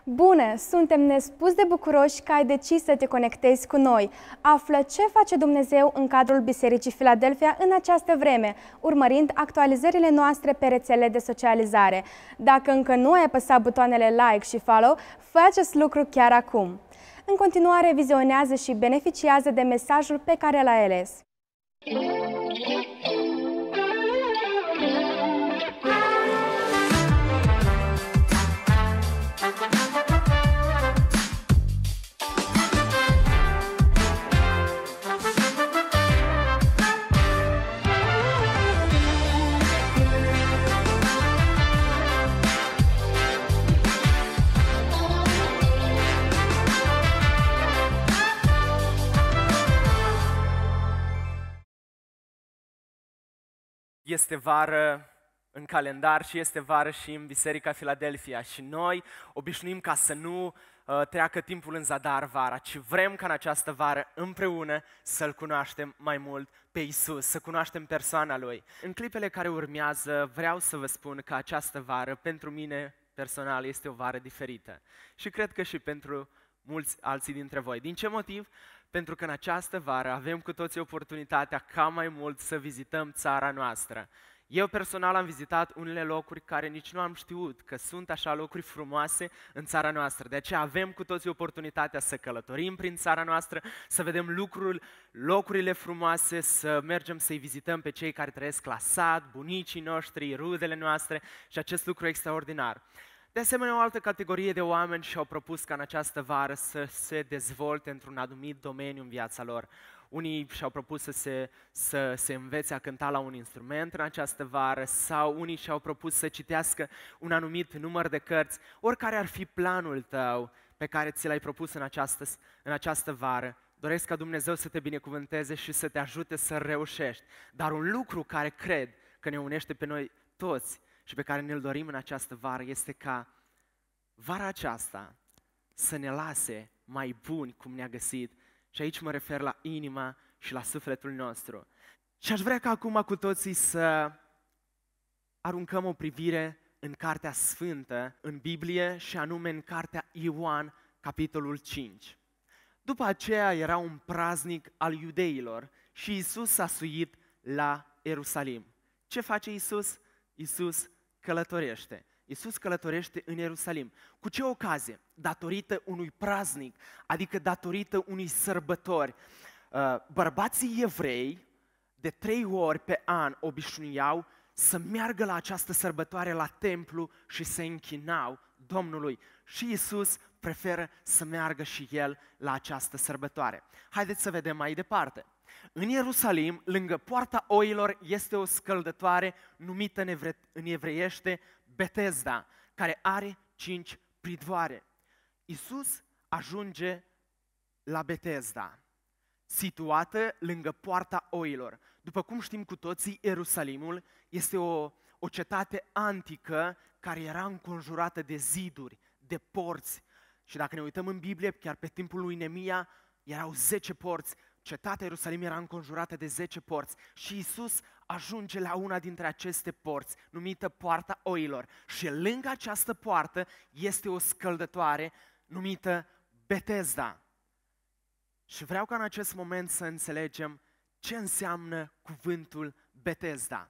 Bună! Suntem nespus de bucuroși că ai decis să te conectezi cu noi. Află ce face Dumnezeu în cadrul Bisericii Filadelfia în această vreme, urmărind actualizările noastre pe rețele de socializare. Dacă încă nu ai apăsat butoanele like și follow, fă acest lucru chiar acum. În continuare, vizionează și beneficiază de mesajul pe care l-ai ales. Este vară în calendar și este vară și în Biserica Filadelfia și noi obișnuim ca să nu treacă timpul în zadar vara, ci vrem ca în această vară împreună să-L cunoaștem mai mult pe Iisus, să cunoaștem persoana Lui. În clipele care urmează vreau să vă spun că această vară pentru mine personal este o vară diferită și cred că și pentru mulți alții dintre voi. Din ce motiv? Pentru că în această vară avem cu toții oportunitatea ca mai mult să vizităm țara noastră. Eu personal am vizitat unele locuri care nici nu am știut că sunt așa locuri frumoase în țara noastră. De aceea avem cu toții oportunitatea să călătorim prin țara noastră, să vedem locurile frumoase, să mergem să-i vizităm pe cei care trăiesc la sat, bunicii noștri, rudele noastre și acest lucru extraordinar. De asemenea, o altă categorie de oameni și-au propus ca în această vară să se dezvolte într-un anumit domeniu în viața lor. Unii și-au propus să se învețe a cânta la un instrument în această vară sau unii și-au propus să citească un anumit număr de cărți. Oricare ar fi planul tău pe care ți l-ai propus în această vară, doresc ca Dumnezeu să te binecuvânteze și să te ajute să reușești. Dar un lucru care cred că ne unește pe noi toți și pe care ne-l dorim în această vară este ca vara aceasta să ne lase mai buni cum ne-a găsit. Și aici mă refer la inima și la sufletul nostru. Și aș vrea ca acum cu toții să aruncăm o privire în Cartea Sfântă, în Biblie, și anume în Cartea Ioan, capitolul 5. După aceea era un praznic al iudeilor și Iisus s-a suit la Ierusalim. Ce face Iisus? Iisus călătorește. Iisus călătorește în Ierusalim. Cu ce ocazie? Datorită unui praznic, adică datorită unui sărbători. Bărbații evrei de 3 ori pe an obișnuiau să meargă la această sărbătoare la templu și să închinau Domnului. Și Iisus preferă să meargă și El la această sărbătoare. Haideți să vedem mai departe. În Ierusalim, lângă Poarta Oilor, este o scăldătoare numită în evreiește Betesda, care are 5 pridvoare. Iisus ajunge la Betesda, situată lângă Poarta Oilor. După cum știm cu toții, Ierusalimul este o cetate antică care era înconjurată de ziduri, de porți. Și dacă ne uităm în Biblie, chiar pe timpul lui Neemia, erau 10 porți. Cetatea Ierusalim era înconjurată de 10 porți și Iisus ajunge la una dintre aceste porți, numită Poarta Oilor. Și lângă această poartă este o scăldătoare numită Betesda. Și vreau ca în acest moment să înțelegem ce înseamnă cuvântul Betesda.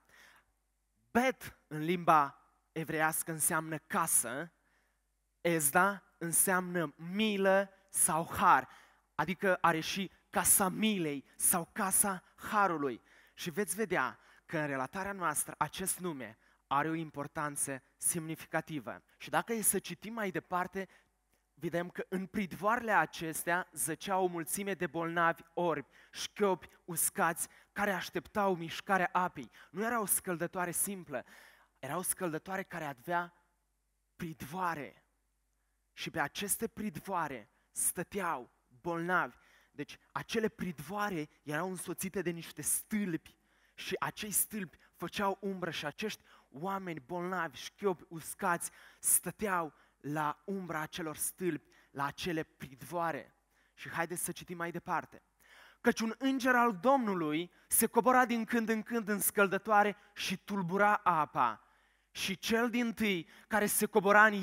Bet în limba evreiască înseamnă casă, Esda înseamnă milă sau har, adică are și casa milei sau casa harului. Și veți vedea că în relatarea noastră acest nume are o importanță semnificativă. Și dacă e să citim mai departe, vedem că în pridvoarele acestea zăceau o mulțime de bolnavi orbi, șchiopi, uscați, care așteptau mișcarea apei. Nu era o scăldătoare simplă, era o scăldătoare care avea pridvoare. Și pe aceste pridvoare stăteau bolnavi. Deci acele pridvoare erau însoțite de niște stâlpi și acei stâlpi făceau umbră și acești oameni bolnavi, șchiopi, uscați, stăteau la umbra acelor stâlpi, la acele pridvoare. Și haideți să citim mai departe. Căci un înger al Domnului se cobora din când în când în scăldătoare și tulbura apa. Și cel dintâi care se cobora în ea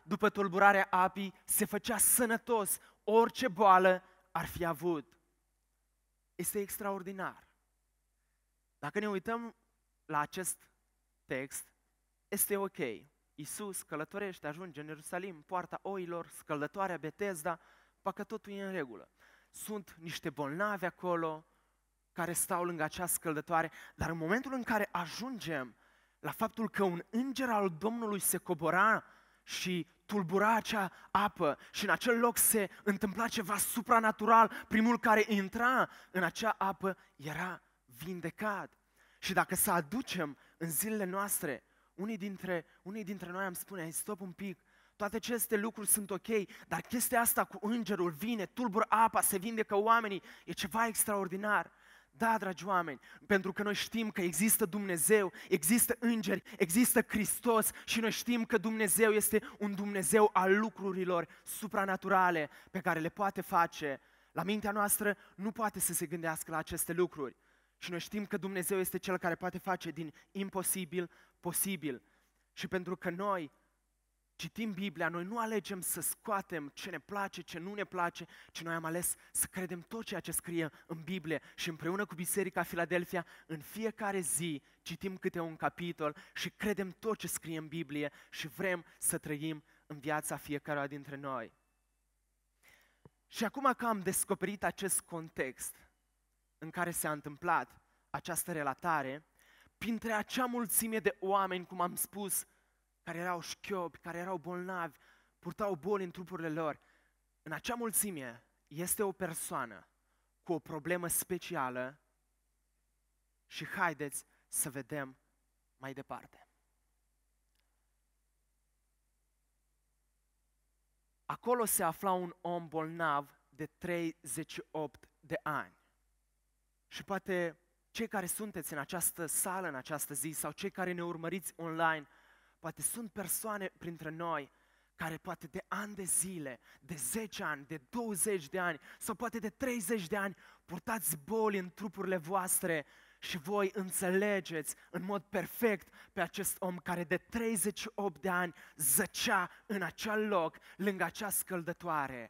după tulburarea apii, se făcea sănătos, orice boală ar fi avut. Este extraordinar. Dacă ne uităm la acest text, este ok. Iisus călătorește, ajunge în Ierusalim, poarta oilor, scăldătoarea Betesda, parcă totul e în regulă. Sunt niște bolnavi acolo care stau lângă acea scăldătoare, dar în momentul în care ajungem la faptul că un înger al Domnului se cobora și tulbura acea apă și în acel loc se întâmpla ceva supranatural, primul care intra în acea apă era vindecat. Și dacă să aducem în zilele noastre, unii dintre noi am spune, hai, stop un pic, toate aceste lucruri sunt ok, dar chestia asta cu îngerul vine, tulbură apa, se vindecă oamenii, e ceva extraordinar. Da, dragi oameni, pentru că noi știm că există Dumnezeu, există îngeri, există Hristos și noi știm că Dumnezeu este un Dumnezeu al lucrurilor supranaturale pe care le poate face. La mintea noastră nu poate să se gândească la aceste lucruri. Și noi știm că Dumnezeu este Cel care poate face din imposibil posibil. Și pentru că noi citim Biblia, noi nu alegem să scoatem ce ne place, ce nu ne place, ci noi am ales să credem tot ceea ce scrie în Biblie și împreună cu Biserica Filadelfia, în fiecare zi citim câte un capitol și credem tot ce scrie în Biblie și vrem să trăim în viața fiecăruia dintre noi. Și acum că am descoperit acest context în care s-a întâmplat această relatare, printre acea mulțime de oameni, cum am spus, care erau șchiopi, care erau bolnavi, purtau boli în trupurile lor, în acea mulțime este o persoană cu o problemă specială și haideți să vedem mai departe. Acolo se afla un om bolnav de 38 de ani. Și poate cei care sunteți în această sală, în această zi, sau cei care ne urmăriți online, poate sunt persoane printre noi care poate de ani de zile, de 10 ani, de 20 de ani sau poate de 30 de ani purtați boli în trupurile voastre și voi înțelegeți în mod perfect pe acest om care de 38 de ani zăcea în acel loc, lângă acea scăldătoare.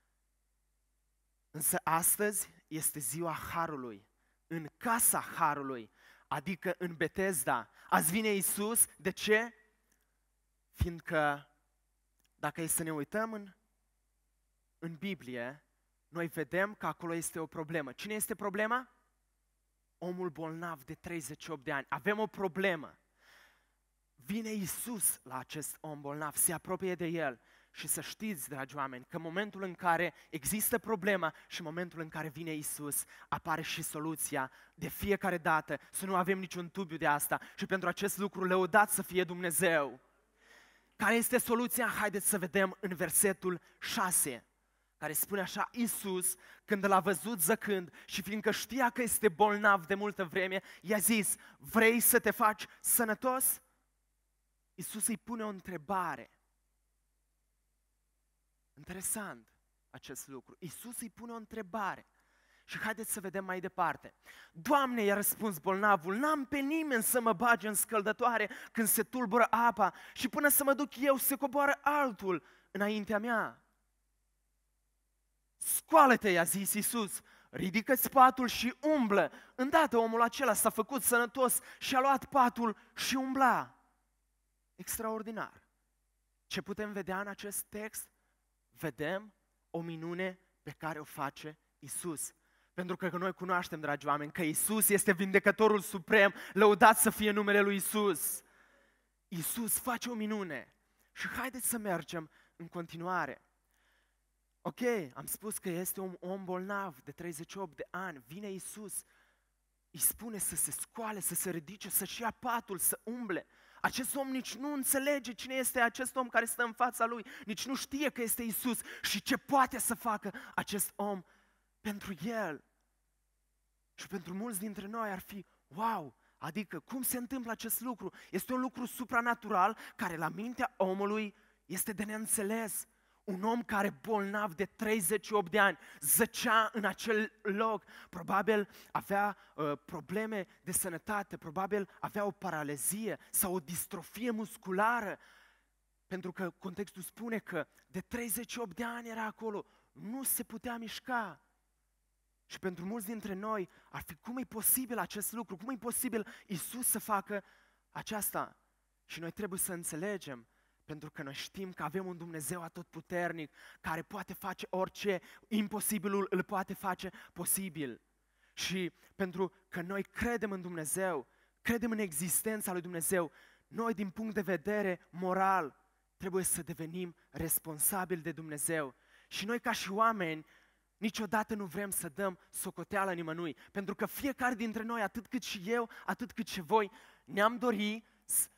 Însă astăzi este ziua Harului, în casa Harului, adică în Betesda. Azi vine Iisus, de ce? Fiindcă dacă e să ne uităm în Biblie, noi vedem că acolo este o problemă. Cine este problema? Omul bolnav de 38 de ani. Avem o problemă. Vine Iisus la acest om bolnav, se apropie de el. Și să știți, dragi oameni, că în momentul în care există problema și în momentul în care vine Iisus, apare și soluția de fiecare dată, să nu avem niciun dubiu de asta. Și pentru acest lucru lăudat să fie Dumnezeu. Care este soluția? Haideți să vedem în versetul 6, care spune așa: Iisus, când l-a văzut zăcând și fiindcă știa că este bolnav de multă vreme, i-a zis, vrei să te faci sănătos? Iisus îi pune o întrebare. Interesant acest lucru. Iisus îi pune o întrebare. Și haideți să vedem mai departe. Doamne, i-a răspuns bolnavul, n-am pe nimeni să mă bage în scăldătoare când se tulbură apa și până să mă duc eu se coboară altul înaintea mea. Scoală-te, i-a zis Iisus, ridică-ți patul și umblă. Îndată omul acela s-a făcut sănătos și a luat patul și umbla. Extraordinar. Ce putem vedea în acest text? Vedem o minune pe care o face Iisus. Pentru că noi cunoaștem, dragi oameni, că Iisus este vindecătorul suprem, lăudat să fie numele lui Iisus. Iisus face o minune și haideți să mergem în continuare. Ok, am spus că este un om bolnav de 38 de ani, vine Iisus, îi spune să se scoale, să se ridice, să-și ia patul, să umble. Acest om nici nu înțelege cine este acest om care stă în fața lui, nici nu știe că este Iisus și ce poate să facă acest om pentru el. Și pentru mulți dintre noi ar fi, wow, adică cum se întâmplă acest lucru? Este un lucru supranatural care la mintea omului este de neînțeles. Un om care bolnav de 38 de ani zăcea în acel loc, probabil avea probleme de sănătate, probabil avea o paralizie sau o distrofie musculară. Pentru că contextul spune că de 38 de ani era acolo, nu se putea mișca. Și pentru mulți dintre noi ar fi, cum e posibil acest lucru? Cum e posibil Iisus să facă aceasta? Și noi trebuie să înțelegem, pentru că noi știm că avem un Dumnezeu atotputernic care poate face orice, imposibilul îl poate face posibil. Și pentru că noi credem în Dumnezeu, credem în existența lui Dumnezeu, noi din punct de vedere moral trebuie să devenim responsabili de Dumnezeu. Și noi ca și oameni niciodată nu vrem să dăm socoteală nimănui, pentru că fiecare dintre noi, atât cât și eu, atât cât și voi, ne-am dorit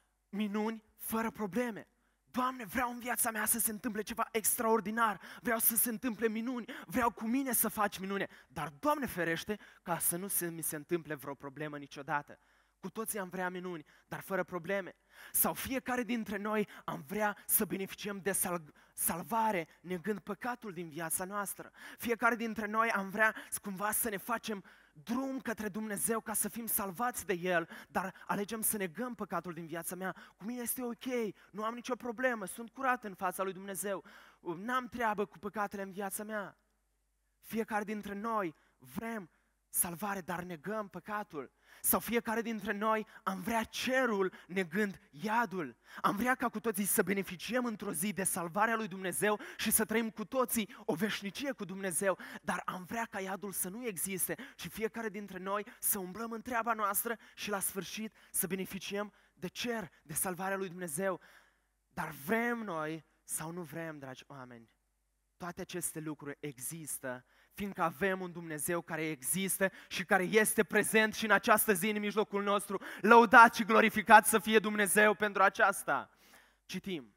minuni fără probleme. Doamne, vreau în viața mea să se întâmple ceva extraordinar, vreau să se întâmple minuni, vreau cu mine să faci minune, dar Doamne ferește ca să nu mi se întâmple vreo problemă niciodată. Cu toții am vrea minuni, dar fără probleme. Sau fiecare dintre noi am vrea să beneficiem de salvare, negând păcatul din viața noastră. Fiecare dintre noi am vrea cumva să ne facem drum către Dumnezeu ca să fim salvați de El, dar alegem să negăm păcatul din viața mea. Cu mine este ok, nu am nicio problemă, sunt curat în fața lui Dumnezeu, n-am treabă cu păcatele în viața mea. Fiecare dintre noi vrem salvare, dar negăm păcatul. Sau fiecare dintre noi am vrea cerul negând iadul. Am vrea ca cu toții să beneficiem într-o zi de salvarea lui Dumnezeu și să trăim cu toții o veșnicie cu Dumnezeu, dar am vrea ca iadul să nu existe și fiecare dintre noi să umblăm în treaba noastră și la sfârșit să beneficiem de cer, de salvarea lui Dumnezeu. Dar vrem noi sau nu vrem, dragi oameni, toate aceste lucruri există, fiindcă avem un Dumnezeu care există și care este prezent și în această zi în mijlocul nostru. Lăudat și glorificat să fie Dumnezeu pentru aceasta. Citim.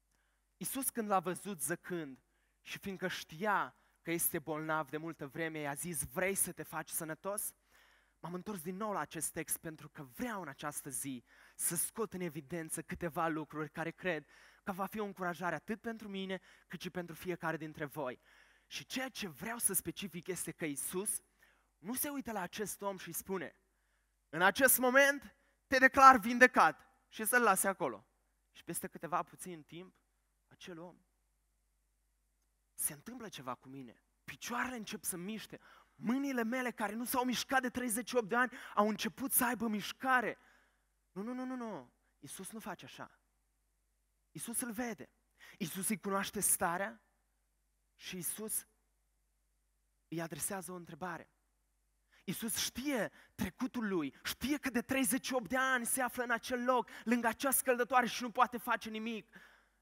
Iisus când l-a văzut zăcând și fiindcă știa că este bolnav de multă vreme, i-a zis, vrei să te faci sănătos? M-am întors din nou la acest text pentru că vreau în această zi să scot în evidență câteva lucruri care cred că va fi o încurajare atât pentru mine cât și pentru fiecare dintre voi. Și ceea ce vreau să specific este că Iisus nu se uită la acest om și îi spune, în acest moment te declar vindecat și să-l lase acolo. Și peste câteva puțin timp, acel om, se întâmplă ceva cu mine, picioarele încep să miște, mâinile mele care nu s-au mișcat de 38 de ani au început să aibă mișcare. Nu. Iisus nu face așa. Iisus îl vede. Iisus îi cunoaște starea și Iisus îi adresează o întrebare. Iisus știe trecutul lui, știe că de 38 de ani se află în acel loc, lângă acea scăldătoare și nu poate face nimic.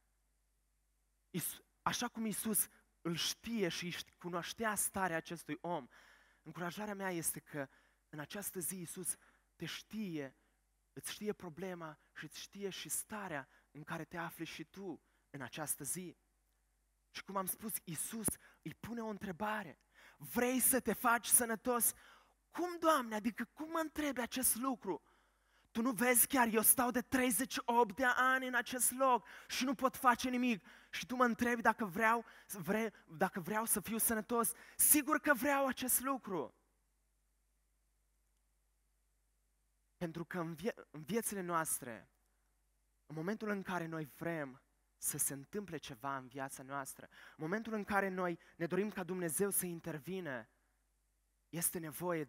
Așa cum Iisus îl știe și cunoștea starea acestui om, încurajarea mea este că în această zi Iisus te știe, îți știe problema și îți știe și starea în care te afli și tu în această zi. Și cum am spus, Iisus îi pune o întrebare. Vrei să te faci sănătos? Cum, Doamne? Adică cum mă întrebi acest lucru? Tu nu vezi chiar, eu stau de 38 de ani în acest loc și nu pot face nimic. Și tu mă întrebi dacă vreau să fiu sănătos? Sigur că vreau acest lucru. Pentru că în viețile noastre, în momentul în care noi vrem să se întâmple ceva în viața noastră, în momentul în care noi ne dorim ca Dumnezeu să intervină, este nevoie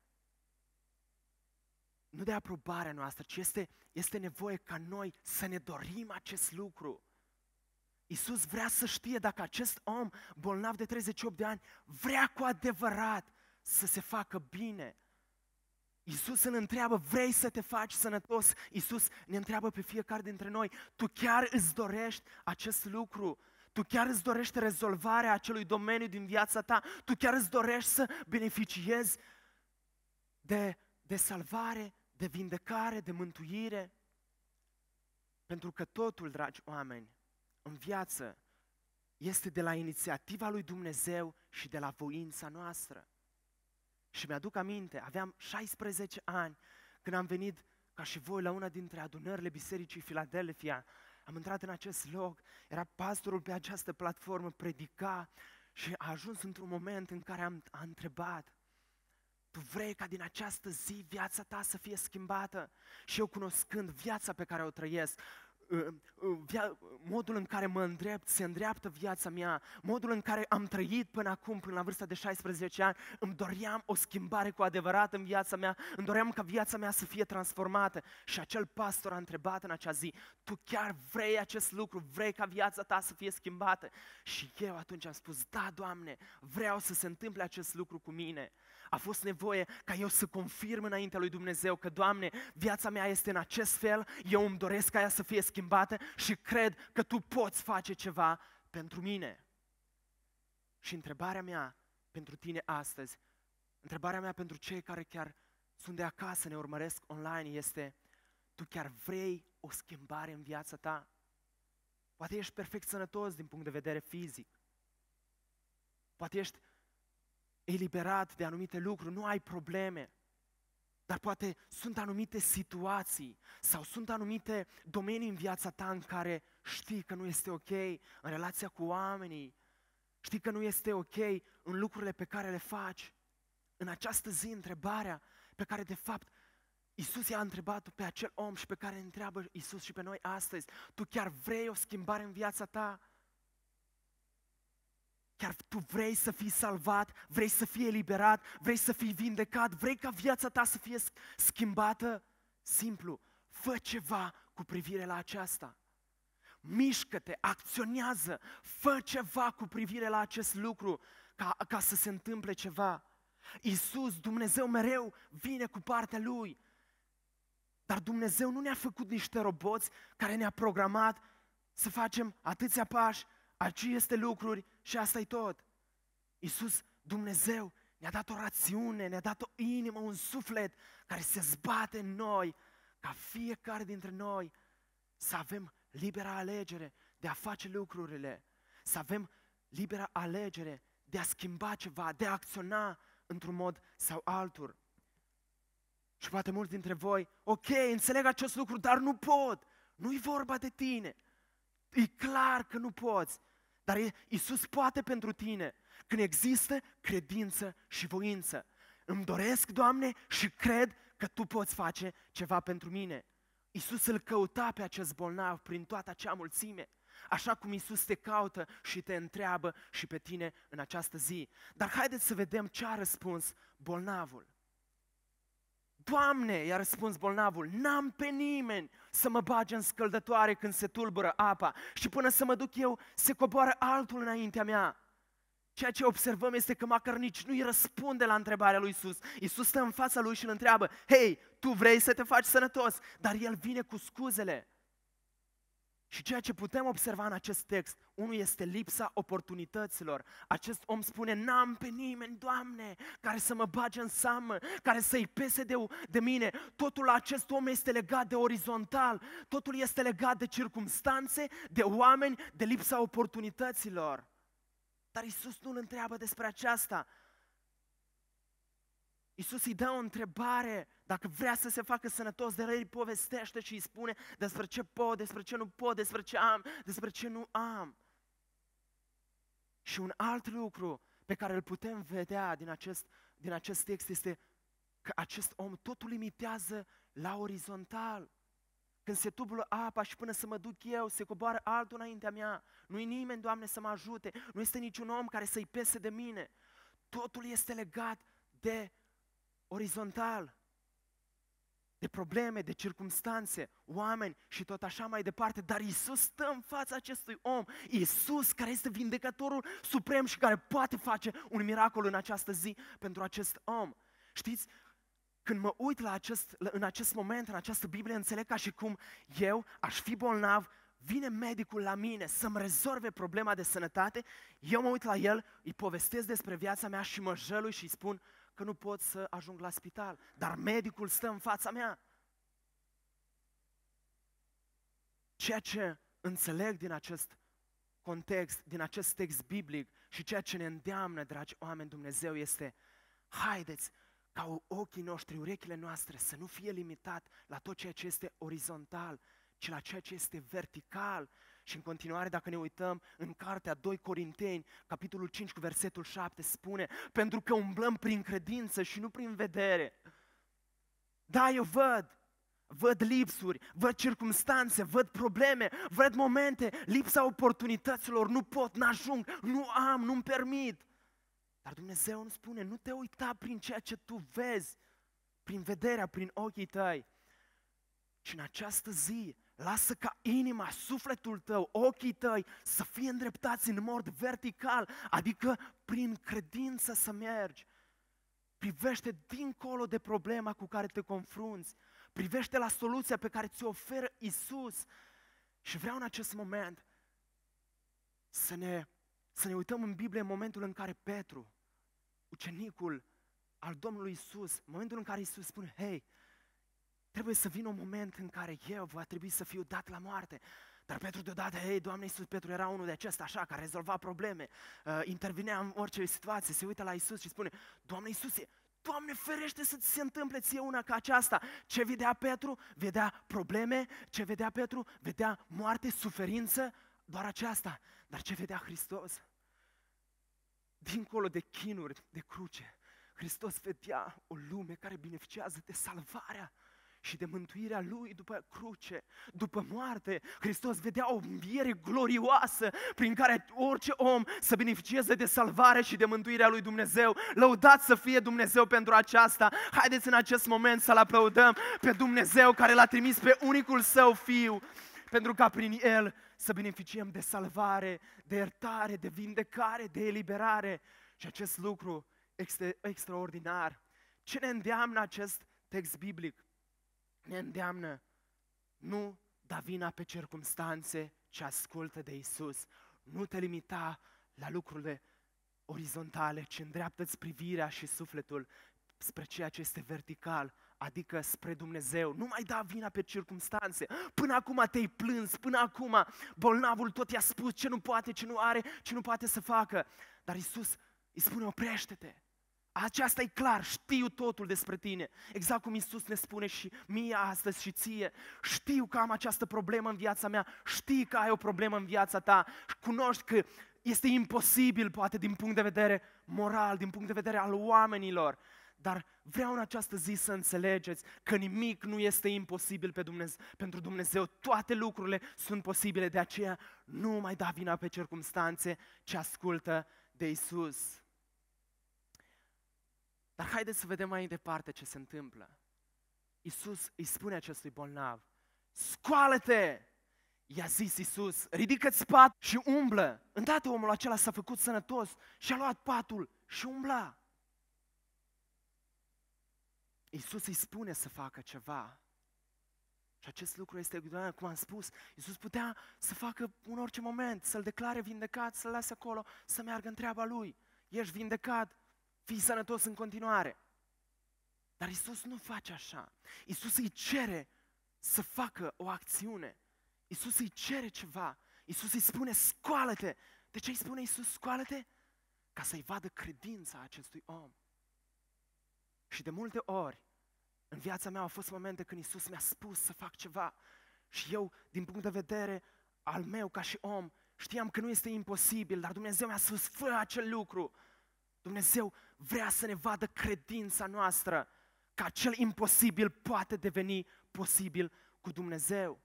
nu de aprobarea noastră, ci este nevoie ca noi să ne dorim acest lucru. Iisus vrea să știe dacă acest om bolnav de 38 de ani vrea cu adevărat să se facă bine. Iisus îl întreabă, vrei să te faci sănătos? Iisus ne întreabă pe fiecare dintre noi, tu chiar îți dorești acest lucru? Tu chiar îți dorești rezolvarea acelui domeniu din viața ta? Tu chiar îți dorești să beneficiezi de salvare, de vindecare, de mântuire? Pentru că totul, dragi oameni, în viață este de la inițiativa lui Dumnezeu și de la voința noastră. Și mi-aduc aminte, aveam 16 ani când am venit ca și voi la una dintre adunările Bisericii Filadelfia. Am intrat în acest loc, era pastorul pe această platformă, predica și a ajuns într-un moment în care a întrebat, tu vrei ca din această zi viața ta să fie schimbată? Și eu, cunoscând viața pe care o trăiesc, modul în care se îndreaptă viața mea, modul în care am trăit până acum, până la vârsta de 16 ani, îmi doream o schimbare cu adevărat în viața mea, îmi doream ca viața mea să fie transformată. Și acel pastor a întrebat în acea zi, tu chiar vrei acest lucru, vrei ca viața ta să fie schimbată? Și eu atunci am spus, da, Doamne, vreau să se întâmple acest lucru cu mine. A fost nevoie ca eu să confirm înaintea lui Dumnezeu că, Doamne, viața mea este în acest fel, eu îmi doresc ca ea să fie schimbată și cred că Tu poți face ceva pentru mine. Și întrebarea mea pentru tine astăzi, întrebarea mea pentru cei care chiar sunt de acasă, ne urmăresc online, este: tu chiar vrei o schimbare în viața ta? Poate ești perfect sănătos din punct de vedere fizic. Poate ești eliberat de anumite lucruri, nu ai probleme. Dar poate sunt anumite situații sau sunt anumite domenii în viața ta în care știi că nu este ok în relația cu oamenii, știi că nu este ok în lucrurile pe care le faci. În această zi, întrebarea pe care de fapt Iisus i-a întrebat pe acel om și pe care ne întreabă Iisus și pe noi astăzi: tu chiar vrei o schimbare în viața ta? Chiar tu vrei să fii salvat, vrei să fii eliberat, vrei să fii vindecat, vrei ca viața ta să fie schimbată? Simplu, fă ceva cu privire la aceasta. Mișcă-te, acționează, fă ceva cu privire la acest lucru ca să se întâmple ceva. Iisus, Dumnezeu, mereu vine cu partea Lui. Dar Dumnezeu nu ne-a făcut niște roboți care ne-a programat să facem atâția pași, aceste lucruri și asta-i tot. Iisus, Dumnezeu, ne-a dat o rațiune, ne-a dat o inimă, un suflet care se zbate în noi, ca fiecare dintre noi să avem libera alegere de a face lucrurile, să avem libera alegere de a schimba ceva, de a acționa într-un mod sau altul. Și poate mulți dintre voi, ok, înțeleg acest lucru, dar nu pot. Nu-i vorba de tine. E clar că nu poți. Dar Iisus poate pentru tine când există credință și voință. Îmi doresc, Doamne, și cred că Tu poți face ceva pentru mine. Iisus îl căuta pe acest bolnav prin toată acea mulțime, așa cum Iisus te caută și te întreabă și pe tine în această zi. Dar haideți să vedem ce a răspuns bolnavul. Doamne, i-a răspuns bolnavul, n-am pe nimeni să mă bage în scăldătoare când se tulbură apa și până să mă duc eu se coboară altul înaintea mea. Ceea ce observăm este că măcar nici nu-i răspunde la întrebarea lui Iisus. Iisus stă în fața lui și îl întreabă: hei, tu vrei să te faci sănătos? Dar el vine cu scuzele. Și ceea ce putem observa în acest text, unul este lipsa oportunităților. Acest om spune: n-am pe nimeni, Doamne, care să mă bage în seamă, care să-i pese de mine. Totul la acest om este legat de orizontal, totul este legat de circumstanțe, de oameni, de lipsa oportunităților. Dar Iisus nu îl întreabă despre aceasta. Iisus îi dă o întrebare, dacă vrea să se facă sănătos, de răi povestește și îi spune despre ce pot, despre ce nu pot, despre ce am, despre ce nu am. Și un alt lucru pe care îl putem vedea din acest text este că acest om totul limitează la orizontal. Când se tulbură apa și până să mă duc eu, se coboară altul înaintea mea. Nu-i nimeni, Doamne, să mă ajute, nu este niciun om care să-i pese de mine. Totul este legat de orizontal, de probleme, de circumstanțe, oameni și tot așa mai departe. Dar Iisus stă în fața acestui om, Iisus care este vindecătorul suprem și care poate face un miracol în această zi pentru acest om. Știți, când mă uit în acest moment, în această Biblie, înțeleg ca și cum eu aș fi bolnav, vine medicul la mine să-mi rezolve problema de sănătate, eu mă uit la el, îi povestesc despre viața mea și mă jălui și îi spun că nu pot să ajung la spital, dar medicul stă în fața mea. Ceea ce înțeleg din acest context, din acest text biblic și ceea ce ne îndeamnă, dragi oameni, Dumnezeu, este: haideți ca ochii noștri, urechile noastre să nu fie limitat la tot ceea ce este orizontal, ci la ceea ce este vertical. Și în continuare, dacă ne uităm în cartea 2 Corinteni, capitolul 5 cu versetul 7, spune: pentru că umblăm prin credință și nu prin vedere. Da, eu văd. văd lipsuri, văd circumstanțe, văd probleme, văd momente, lipsa oportunităților, nu pot, n-ajung, nu am, nu-mi permit. Dar Dumnezeu îmi spune, nu te uita prin ceea ce tu vezi, prin vederea, prin ochii tăi, ci în această zi, lasă ca inima, sufletul tău, ochii tăi să fie îndreptați în mod vertical, adică prin credință să mergi. Privește dincolo de problema cu care te confrunți, privește la soluția pe care ți-o oferă Iisus. Și vreau în acest moment să ne uităm în Biblie în momentul în care Petru, ucenicul al Domnului Iisus, în momentul în care Iisus spune, hei, trebuie să vină un moment în care eu va trebui să fiu dat la moarte. Dar Petru deodată, hei, Doamne Iisus, Petru era unul de acesta așa, care rezolva probleme, intervinea în orice situație, se uită la Iisus și spune, Doamne Iisuse, Doamne ferește să ți se întâmple ție una ca aceasta. Ce vedea Petru? Vedea probleme, ce vedea Petru? Vedea moarte, suferință, doar aceasta. Dar ce vedea Hristos? Dincolo de chinuri, de cruce, Hristos vedea o lume care beneficiază de salvarea și de mântuirea Lui după cruce, după moarte. Hristos vedea o înviere glorioasă prin care orice om să beneficieze de salvare și de mântuirea Lui Dumnezeu. Lăudat să fie Dumnezeu pentru aceasta. Haideți în acest moment să-L aplaudăm pe Dumnezeu care L-a trimis pe unicul Său Fiu, pentru ca prin El să beneficiem de salvare, de iertare, de vindecare, de eliberare. Și acest lucru este extraordinar. Ce ne îndeamnă acest text biblic? Ne îndeamnă, nu da vina pe circumstanțe, ci ascultă de Iisus. Nu te limita la lucrurile orizontale, ci îndreaptă-ți privirea și sufletul spre ceea ce este vertical, adică spre Dumnezeu. Nu mai da vina pe circumstanțe. Până acum te-ai plâns, până acum bolnavul tot i-a spus ce nu poate, ce nu are, ce nu poate să facă. Dar Iisus îi spune, oprește-te. Aceasta e clar, știu totul despre tine. Exact cum Iisus ne spune și mie astăzi și ție. Știu că am această problemă în viața mea, știi că ai o problemă în viața ta, cunoști că este imposibil, poate din punct de vedere moral, din punct de vedere al oamenilor. Dar vreau în această zi să înțelegeți că nimic nu este imposibil pentru Dumnezeu. Toate lucrurile sunt posibile, de aceea nu mai da vina pe circumstanțe, ci ascultă de Iisus. Dar haideți să vedem mai departe ce se întâmplă. Iisus îi spune acestui bolnav, scoală-te! I-a zis Iisus, ridică-ți patul și umblă. Îndată omul acela s-a făcut sănătos și a luat patul și umbla. Iisus îi spune să facă ceva. Și acest lucru este, cum am spus, Iisus putea să facă în orice moment, să-l declare vindecat, să-l lase acolo, să meargă în treaba lui. Ești vindecat, fii sănătos în continuare. Dar Iisus nu face așa. Iisus îi cere să facă o acțiune. Iisus îi cere ceva. Iisus îi spune, scoală-te. De ce îi spune Iisus, scoală-te? Ca să-i vadă credința acestui om. Și de multe ori, în viața mea au fost momente când Iisus mi-a spus să fac ceva și eu, din punct de vedere al meu ca și om, știam că nu este imposibil, dar Dumnezeu mi-a spus, fă acel lucru. Dumnezeu vrea să ne vadă credința noastră, că acel imposibil poate deveni posibil cu Dumnezeu.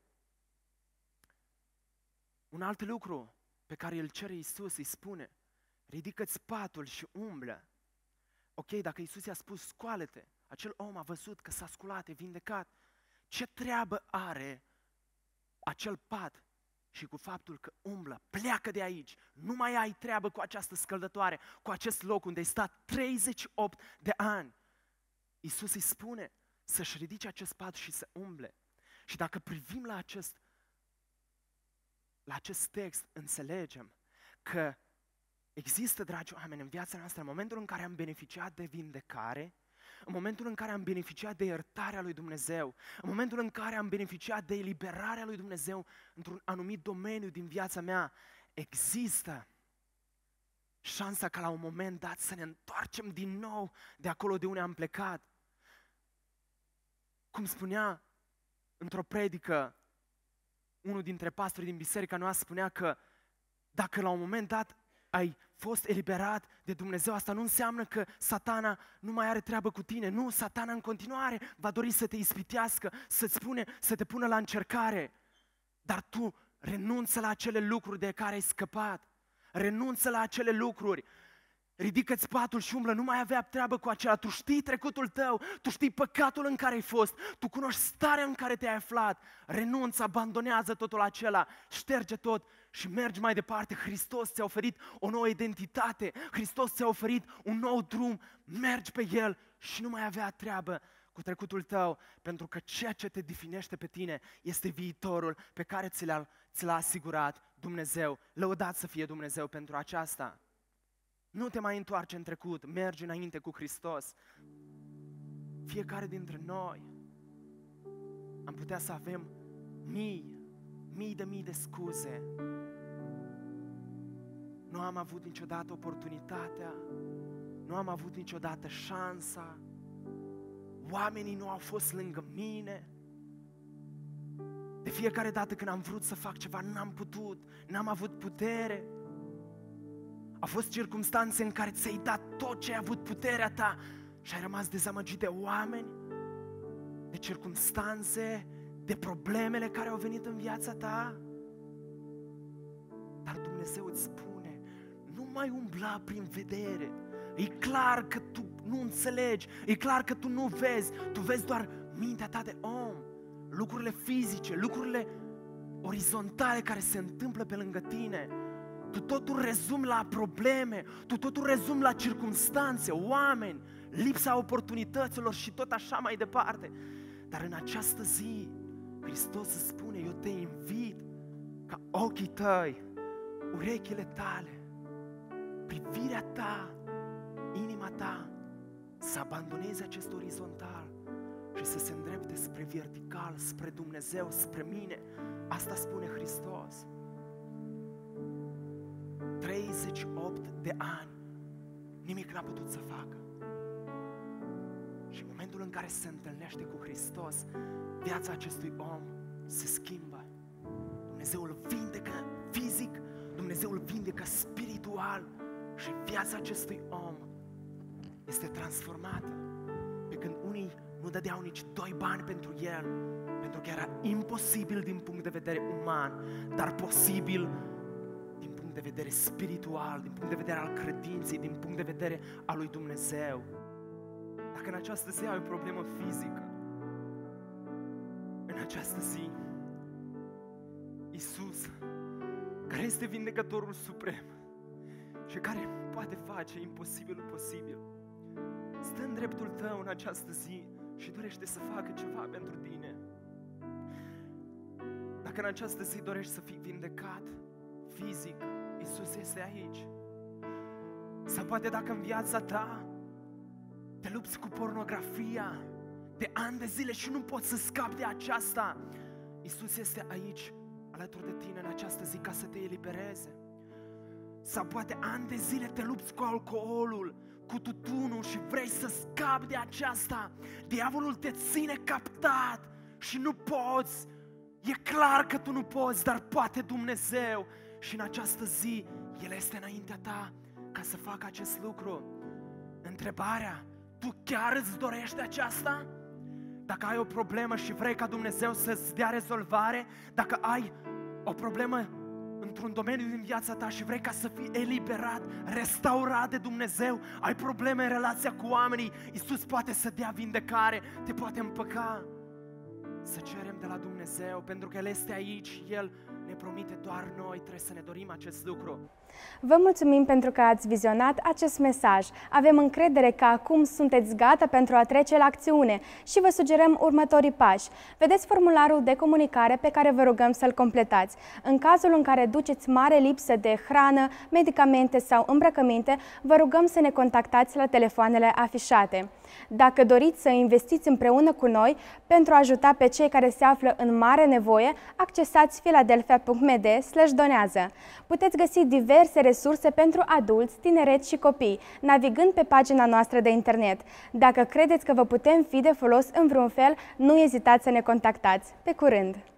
Un alt lucru pe care îl cere Iisus, îi spune, ridică-ți patul și umblă. Ok, dacă Iisus i-a spus, scoală-te, acel om a văzut că s-a sculat, e vindecat. Ce treabă are acel pat și cu faptul că umblă, pleacă de aici, nu mai ai treabă cu această scăldătoare, cu acest loc unde ai stat 38 de ani. Iisus îi spune să-și ridice acest pat și să umble. Și dacă privim la acest text, înțelegem că există, dragi oameni, în viața noastră, în momentul în care am beneficiat de vindecare, în momentul în care am beneficiat de iertarea lui Dumnezeu, în momentul în care am beneficiat de eliberarea lui Dumnezeu într-un anumit domeniu din viața mea, există șansa ca la un moment dat să ne întoarcem din nou de acolo de unde am plecat. Cum spunea într-o predică, unul dintre pastorii din biserica noastră spunea că dacă la un moment dat ai fost eliberat de Dumnezeu, asta nu înseamnă că Satana nu mai are treabă cu tine. Nu, Satana în continuare va dori să te ispitească, să te pună la încercare. Dar tu renunță la acele lucruri de care ai scăpat. Renunță la acele lucruri. Ridică-ți patul și umblă, nu mai avea treabă cu acela. Tu știi trecutul tău, tu știi păcatul în care ai fost, tu cunoști starea în care te-ai aflat. Renunță, abandonează totul acela, șterge tot și mergi mai departe. Hristos ți-a oferit o nouă identitate, Hristos ți-a oferit un nou drum, mergi pe el și nu mai avea treabă cu trecutul tău, pentru că ceea ce te definește pe tine este viitorul pe care ți l-a asigurat Dumnezeu. Lăudat să fie Dumnezeu pentru aceasta. Nu te mai întoarce în trecut, mergi înainte cu Hristos. Fiecare dintre noi am putea să avem mii de scuze. Nu am avut niciodată oportunitatea, nu am avut niciodată șansa, oamenii nu au fost lângă mine. De fiecare dată când am vrut să fac ceva, n-am putut, n-am avut putere. Au fost circumstanțe în care ți-ai dat tot ce ai avut, puterea ta, și ai rămas dezamăgit de oameni, de circumstanțe, de problemele care au venit în viața ta. Dar Dumnezeu îți spune, nu mai umbla prin vedere. E clar că tu nu înțelegi, e clar că tu nu vezi, tu vezi doar mintea ta de om, lucrurile fizice, lucrurile orizontale care se întâmplă pe lângă tine. Tu totul rezumi la probleme, tu totul rezumi la circumstanțe, oameni, lipsa oportunităților și tot așa mai departe. Dar în această zi, Hristos îți spune, eu te invit ca ochii tăi, urechile tale, privirea ta, inima ta, să abandonezi acest orizontal și să se îndrepte spre vertical, spre Dumnezeu, spre mine. Asta spune Hristos. 38 de ani, nimic n-a putut să facă. Și în momentul în care se întâlnește cu Hristos, viața acestui om se schimbă. Dumnezeu îl vindecă fizic, Dumnezeu îl vindecă spiritual și viața acestui om este transformată. Pe când unii nu dădeau nici 2 bani pentru el, pentru că era imposibil din punct de vedere uman, dar posibil din punct de vedere spiritual, din punct de vedere al credinței, din punct de vedere al lui Dumnezeu. Dacă în această zi ai o problemă fizică, în această zi, Iisus, care este vindecătorul suprem și care poate face imposibilul posibil, stă în dreptul tău în această zi și dorește să facă ceva pentru tine. Dacă în această zi dorești să fii vindecat fizic, Iisus este aici. Sau poate dacă în viața ta te lupți cu pornografia de ani de zile și nu poți să scapi de aceasta, Iisus este aici alături de tine în această zi ca să te elibereze. Sau poate ani de zile te lupți cu alcoolul, cu tutunul și vrei să scapi de aceasta. Diavolul te ține captat și nu poți. E clar că tu nu poți, dar poate Dumnezeu. Și în această zi, El este înaintea ta ca să facă acest lucru. Întrebarea, tu chiar îți dorești aceasta? Dacă ai o problemă și vrei ca Dumnezeu să-ți dea rezolvare, dacă ai o problemă într-un domeniu din viața ta și vrei ca să fii eliberat, restaurat de Dumnezeu, ai probleme în relația cu oamenii, Iisus poate să dea vindecare, te poate împăca. Să cerem de la Dumnezeu, pentru că El este aici, El ne promite, doar noi trebuie să ne dorim acest lucru. Vă mulțumim pentru că ați vizionat acest mesaj. Avem încredere că acum sunteți gata pentru a trece la acțiune și vă sugerăm următorii pași. Vedeți formularul de comunicare pe care vă rugăm să-l completați. În cazul în care duceți mare lipsă de hrană, medicamente sau îmbrăcăminte, vă rugăm să ne contactați la telefoanele afișate. Dacă doriți să investiți împreună cu noi pentru a ajuta pe cei care se află în mare nevoie, accesați philadelphia.md/donează. Puteți găsi diverse resurse pentru adulți, tineret și copii, navigând pe pagina noastră de internet. Dacă credeți că vă putem fi de folos în vreun fel, nu ezitați să ne contactați. Pe curând!